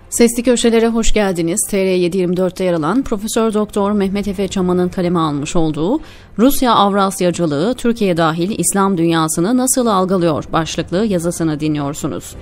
Sesli Köşelere hoş geldiniz. TR724'te yer alan Profesör Doktor Mehmet Efe Çaman'ın kaleme almış olduğu Rusya Avrasyacılığı Türkiye dahil İslam dünyasını nasıl algılıyor başlıklı yazısını dinliyorsunuz.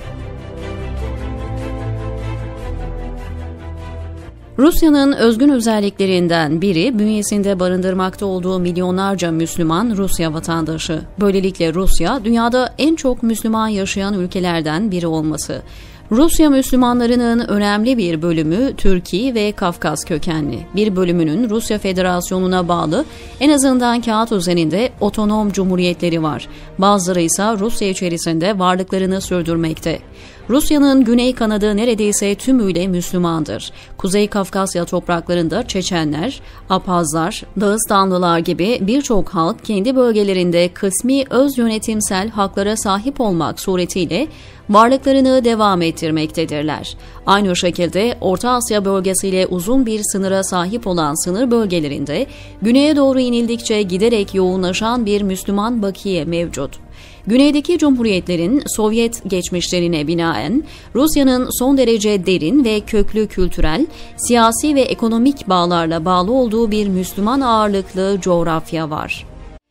Rusya'nın özgün özelliklerinden biri bünyesinde barındırmakta olduğu milyonlarca Müslüman Rusya vatandaşı. Böylelikle Rusya dünyada en çok Müslüman yaşayan ülkelerden biri olması. Rusya Müslümanlarının önemli bir bölümü Türki ve Kafkas kökenli. Bir bölümünün Rusya Federasyonu'na bağlı en azından kağıt üzerinde otonom cumhuriyetleri var. Bazıları ise Rusya içerisinde varlıklarını sürdürmekte. Rusya'nın güney kanadı neredeyse tümüyle Müslümandır. Kuzey Kafkasya topraklarında Çeçenler, Apazlar, Dağıstanlılar gibi birçok halk kendi bölgelerinde kısmi öz yönetimsel haklara sahip olmak suretiyle varlıklarını devam ettirmektedirler. Aynı şekilde Orta Asya bölgesiyle uzun bir sınıra sahip olan sınır bölgelerinde güneye doğru inildikçe giderek yoğunlaşan bir Müslüman bakiye mevcut. Güneydeki cumhuriyetlerin Sovyet geçmişlerine binaen Rusya'nın son derece derin ve köklü kültürel, siyasi ve ekonomik bağlarla bağlı olduğu bir Müslüman ağırlıklı coğrafya var.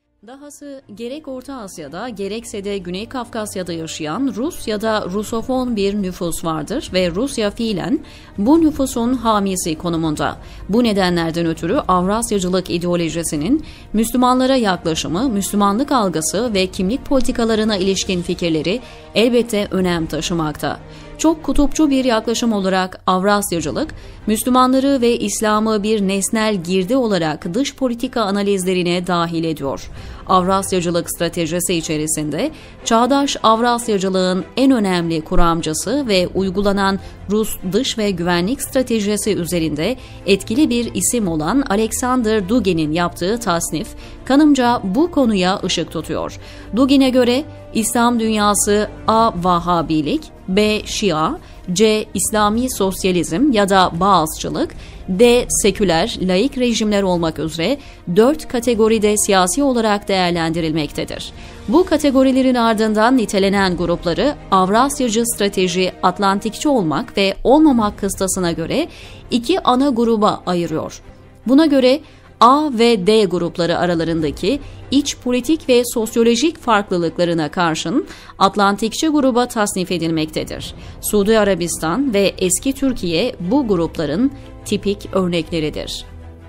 Dahası gerek Orta Asya'da gerekse de Güney Kafkasya'da yaşayan Rus ya da Rusofon bir nüfus vardır ve Rusya fiilen bu nüfusun hamisi konumunda. Bu nedenlerden ötürü Avrasyacılık ideolojisinin Müslümanlara yaklaşımı, Müslümanlık algısı ve kimlik politikalarına ilişkin fikirleri elbette önem taşımakta. Çok kutupçu bir yaklaşım olarak Avrasyacılık, Müslümanları ve İslam'ı bir nesnel girdi olarak dış politika analizlerine dahil ediyor. Avrasyacılık stratejisi içerisinde çağdaş Avrasyacılığın en önemli kuramcısı ve uygulanan Rus dış ve güvenlik stratejisi üzerinde etkili bir isim olan Alexander Dugin'in yaptığı tasnif, kanımca bu konuya ışık tutuyor. Dugin'e göre İslam dünyası A. Vahhabilik, B. Şia, C. İslami sosyalizm ya da Bağızçılık, D. Seküler, laik rejimler olmak üzere 4 kategoride siyasi olarak değerlendirilmektedir. Bu kategorilerin ardından nitelenen grupları Avrasyacı strateji Atlantikçi olmak ve olmamak kıstasına göre 2 ana gruba ayırıyor. Buna göre A ve D grupları aralarındaki iç politik ve sosyolojik farklılıklarına karşın Atlantikçi gruba tasnif edilmektedir. Suudi Arabistan ve eski Türkiye bu grupların tipik örnekleridir.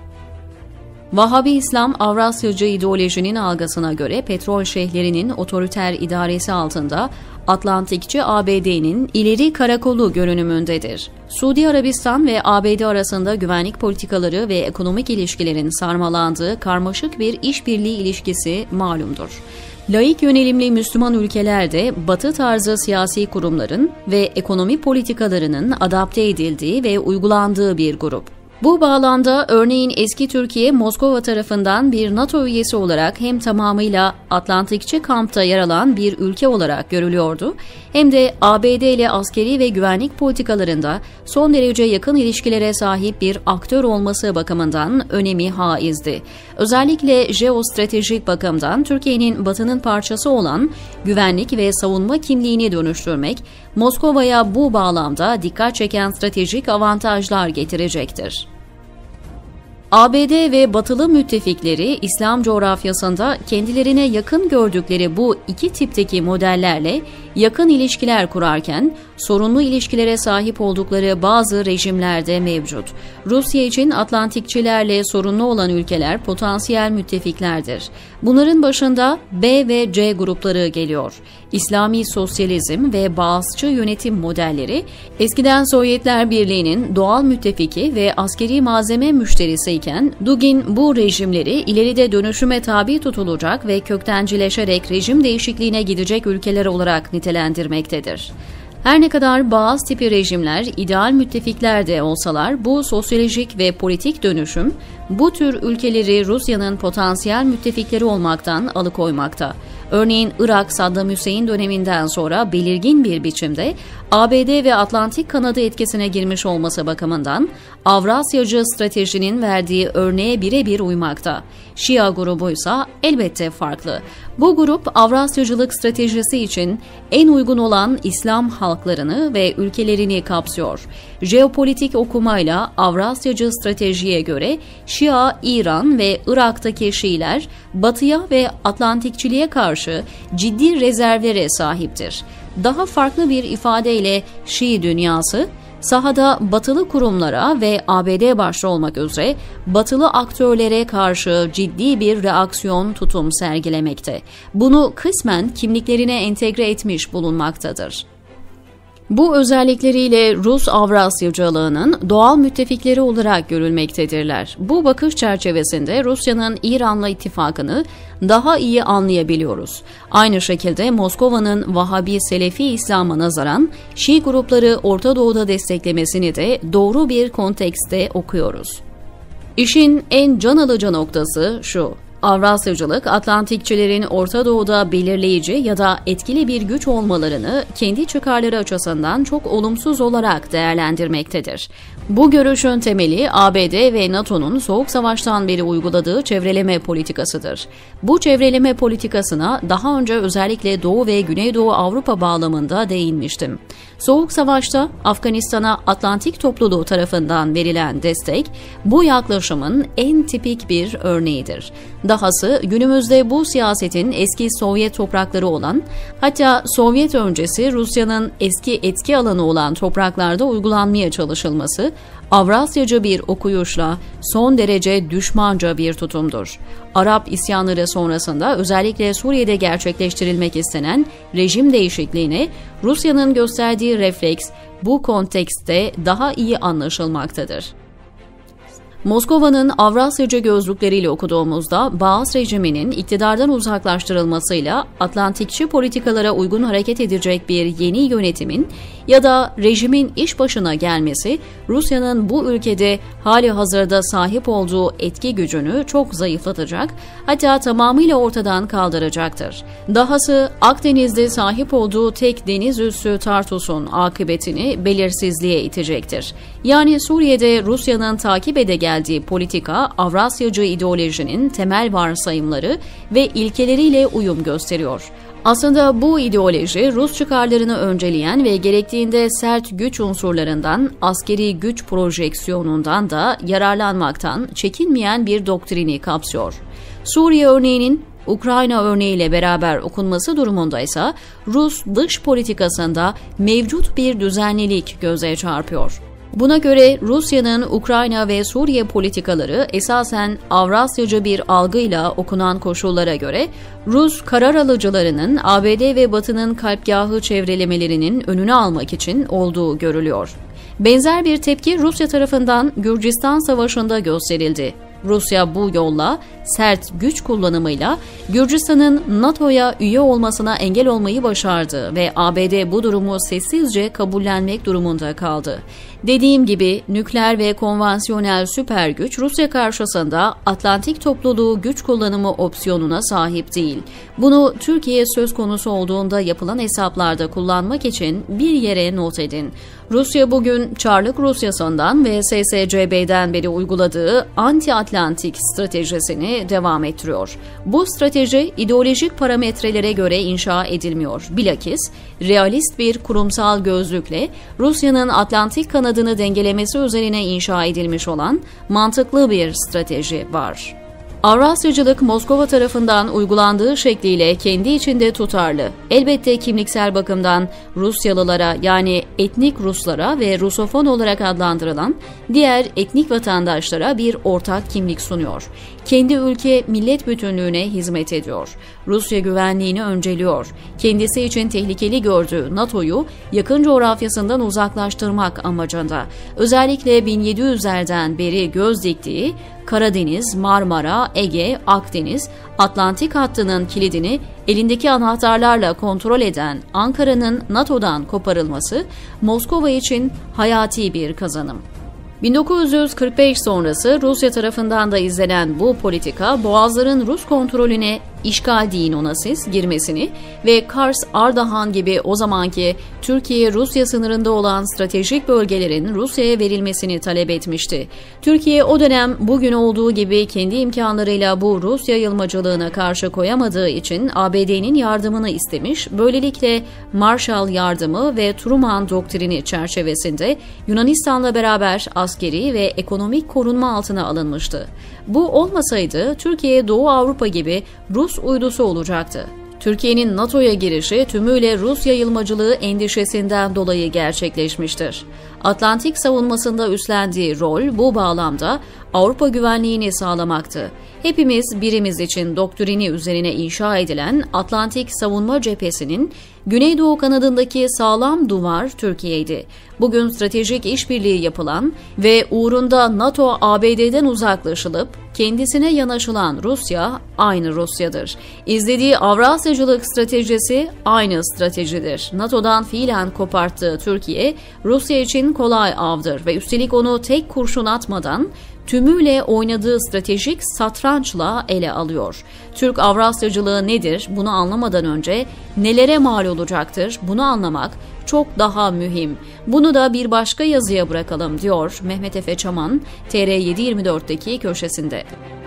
Vahhabi İslam, Avrasyacı ideolojinin algısına göre petrol şeyhlerinin otoriter idaresi altında Atlantikçi ABD'nin ileri karakolu görünümündedir. Suudi Arabistan ve ABD arasında güvenlik politikaları ve ekonomik ilişkilerin sarmalandığı karmaşık bir işbirliği ilişkisi malumdur. Laik yönelimli Müslüman ülkelerde Batı tarzı siyasi kurumların ve ekonomi politikalarının adapte edildiği ve uygulandığı bir grup. Bu bağlamda örneğin eski Türkiye, Moskova tarafından bir NATO üyesi olarak hem tamamıyla Atlantikçi kampta yer alan bir ülke olarak görülüyordu, hem de ABD ile askeri ve güvenlik politikalarında son derece yakın ilişkilere sahip bir aktör olması bakımından önemi haizdi. Özellikle jeostratejik bakımdan Türkiye'nin Batı'nın parçası olan güvenlik ve savunma kimliğini dönüştürmek, Moskova'ya bu bağlamda dikkat çeken stratejik avantajlar getirecektir. ABD ve batılı müttefikleri İslam coğrafyasında kendilerine yakın gördükleri bu iki tipteki modellerle yakın ilişkiler kurarken sorunlu ilişkilere sahip oldukları bazı rejimlerde mevcut. Rusya için Atlantikçilerle sorunlu olan ülkeler potansiyel müttefiklerdir. Bunların başında B ve C grupları geliyor. İslami sosyalizm ve Bağızçı yönetim modelleri eskiden Sovyetler Birliği'nin doğal müttefiki ve askeri malzeme müşterisiyken Dugin bu rejimleri ileride dönüşüme tabi tutulacak ve köktencileşerek rejim değişikliğine gidecek ülkeler olarak nitelendirmektedir. Her ne kadar Bağız tipi rejimler ideal müttefikler de olsalar bu sosyolojik ve politik dönüşüm bu tür ülkeleri Rusya'nın potansiyel müttefikleri olmaktan alıkoymakta. Örneğin Irak Saddam Hüseyin döneminden sonra belirgin bir biçimde ABD ve Atlantik kanadı etkisine girmiş olması bakımından Avrasyacı stratejinin verdiği örneğe birebir uymakta. Şia grubuysa elbette farklı. Bu grup Avrasyacılık stratejisi için en uygun olan İslam halklarını ve ülkelerini kapsıyor. Jeopolitik okumayla Avrasyacı stratejiye göre Şia, İran ve Irak'taki Şiiler Batı'ya ve Atlantikçiliğe karşı ciddi rezervlere sahiptir. Daha farklı bir ifadeyle Şii dünyası, sahada batılı kurumlara ve ABD başta olmak üzere batılı aktörlere karşı ciddi bir reaksiyon tutum sergilemekte. Bunu kısmen kimliklerine entegre etmiş bulunmaktadır. Bu özellikleriyle Rus Avrasyacılığının doğal müttefikleri olarak görülmektedirler. Bu bakış çerçevesinde Rusya'nın İran'la ittifakını daha iyi anlayabiliyoruz. Aynı şekilde Moskova'nın Vahabi Selefi İslam'a nazaran Şii grupları Orta Doğu'da desteklemesini de doğru bir kontekste okuyoruz. İşin en can alıcı noktası şu: Avrasyacılık, Atlantikçilerin Orta Doğu'da belirleyici ya da etkili bir güç olmalarını kendi çıkarları açısından çok olumsuz olarak değerlendirmektedir. Bu görüşün temeli ABD ve NATO'nun Soğuk Savaş'tan beri uyguladığı çevreleme politikasıdır. Bu çevreleme politikasına daha önce özellikle Doğu ve Güneydoğu Avrupa bağlamında değinmiştim. Soğuk Savaş'ta Afganistan'a Atlantik topluluğu tarafından verilen destek bu yaklaşımın en tipik bir örneğidir. Dahası günümüzde bu siyasetin eski Sovyet toprakları olan, hatta Sovyet öncesi Rusya'nın eski etki alanı olan topraklarda uygulanmaya çalışılması, Avrasyacı bir okuyuşla son derece düşmanca bir tutumdur. Arap isyanları sonrasında özellikle Suriye'de gerçekleştirilmek istenen rejim değişikliğine Rusya'nın gösterdiği refleks bu kontekste daha iyi anlaşılmaktadır. Moskova'nın Avrasyacı gözlükleriyle okuduğumuzda Bağız rejiminin iktidardan uzaklaştırılmasıyla Atlantikçi politikalara uygun hareket edecek bir yeni yönetimin ya da rejimin iş başına gelmesi Rusya'nın bu ülkede hali hazırda sahip olduğu etki gücünü çok zayıflatacak, hatta tamamıyla ortadan kaldıracaktır. Dahası Akdeniz'de sahip olduğu tek deniz üssü Tartus'un akıbetini belirsizliğe itecektir. Yani Suriye'de Rusya'nın takip geldiği politika Avrasyacı ideolojinin temel varsayımları ve ilkeleriyle uyum gösteriyor. Aslında bu ideoloji Rus çıkarlarını önceleyen ve gerektiğinde sert güç unsurlarından, askeri güç projeksiyonundan da yararlanmaktan çekinmeyen bir doktrini kapsıyor. Suriye örneğinin Ukrayna örneğiyle beraber okunması durumunda ise Rus dış politikasında mevcut bir düzenlilik göze çarpıyor. Buna göre Rusya'nın Ukrayna ve Suriye politikaları esasen Avrasyacı bir algıyla okunan koşullara göre Rus karar alıcılarının ABD ve Batı'nın kalpgahı çevrelemelerinin önünü almak için olduğu görülüyor. Benzer bir tepki Rusya tarafından Gürcistan Savaşı'nda gösterildi. Rusya bu yolla sert güç kullanımıyla Gürcistan'ın NATO'ya üye olmasına engel olmayı başardı ve ABD bu durumu sessizce kabullenmek durumunda kaldı. Dediğim gibi nükleer ve konvansiyonel süper güç Rusya karşısında Atlantik topluluğu güç kullanımı opsiyonuna sahip değil. Bunu Türkiye söz konusu olduğunda yapılan hesaplarda kullanmak için bir yere not edin. Rusya bugün Çarlık Rusyası'ndan ve SSCB'den beri uyguladığı anti-Atlantik stratejisini devam ettiriyor. Bu strateji ideolojik parametrelere göre inşa edilmiyor. Bilakis realist bir kurumsal gözlükle Rusya'nın Atlantik kanadını dengelemesi üzerine inşa edilmiş olan mantıklı bir strateji var. Avrasyacılık Moskova tarafından uygulandığı şekliyle kendi içinde tutarlı. Elbette kimliksel bakımdan Rusyalılara yani etnik Ruslara ve Rusofon olarak adlandırılan diğer etnik vatandaşlara bir ortak kimlik sunuyor. Kendi ülke millet bütünlüğüne hizmet ediyor. Rusya güvenliğini önceliyor. Kendisi için tehlikeli gördüğü NATO'yu yakın coğrafyasından uzaklaştırmak amacında. Özellikle 1700'lerden beri göz diktiği Karadeniz, Marmara, Ege, Akdeniz, Atlantik hattının kilidini elindeki anahtarlarla kontrol eden Ankara'nın NATO'dan koparılması Moskova için hayati bir kazanım. 1945 sonrası Rusya tarafından da izlenen bu politika Boğazların Rus kontrolüne işgal deyin ona siz girmesini ve Kars, Ardahan gibi o zamanki Türkiye-Rusya sınırında olan stratejik bölgelerin Rusya'ya verilmesini talep etmişti. Türkiye o dönem bugün olduğu gibi kendi imkanlarıyla bu Rusya yığılmacılığına karşı koyamadığı için ABD'nin yardımını istemiş, böylelikle Marshall Yardımı ve Truman Doktrini çerçevesinde Yunanistan'la beraber askeri ve ekonomik korunma altına alınmıştı. Bu olmasaydı Türkiye Doğu Avrupa gibi Rus uydusu olacaktı. Türkiye'nin NATO'ya girişi tümüyle Rus yayılmacılığı endişesinden dolayı gerçekleşmiştir. Atlantik savunmasında üstlendiği rol bu bağlamda Avrupa güvenliğini sağlamaktı. Hepimiz birimiz için doktrini üzerine inşa edilen Atlantik savunma cephesinin Güneydoğu kanadındaki sağlam duvar Türkiye'ydi. Bugün stratejik işbirliği yapılan ve uğrunda NATO, ABD'den uzaklaşılıp kendisine yanaşılan Rusya aynı Rusya'dır. İzlediği Avrasyacılık stratejisi aynı stratejidir. NATO'dan fiilen koparttığı Türkiye, Rusya için kolay avdır ve üstelik onu tek kurşun atmadan tümüyle oynadığı stratejik satrançla ele alıyor. Türk Avrasyacılığı nedir? Bunu anlamadan önce nelere mal olacaktır? Bunu anlamak çok daha mühim. Bunu da bir başka yazıya bırakalım diyor Mehmet Efe Çaman, TR724'deki köşesinde.